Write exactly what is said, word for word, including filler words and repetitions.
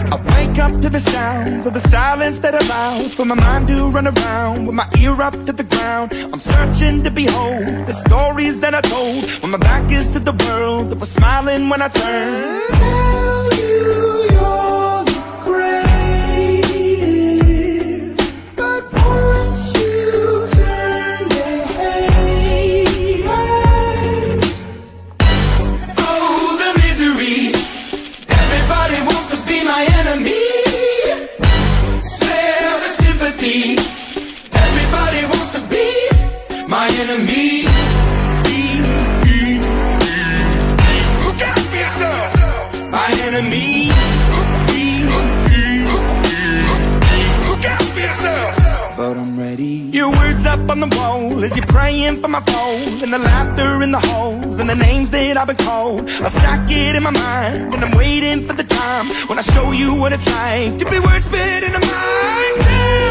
I wake up to the sounds of the silence that allows for my mind to run around with my ear up to the ground. I'm searching to behold the stories that I told when my back is to the world that was smiling when I turned. Tell you you're the greatest, but once you turn they hate us. Oh, the misery. Everybody wants to be my enemy. Spare the sympathy. Everybody wants to be my enemy. Look out for yourself. My enemy. Look out for yourself. But I'm ready. Your words up on the wall as you're praying for my phone, and the laughter in the halls and the names that I've been called. I stack it in my mind and I'm waiting for the time when I show you what it's like to be worse fit in the mind.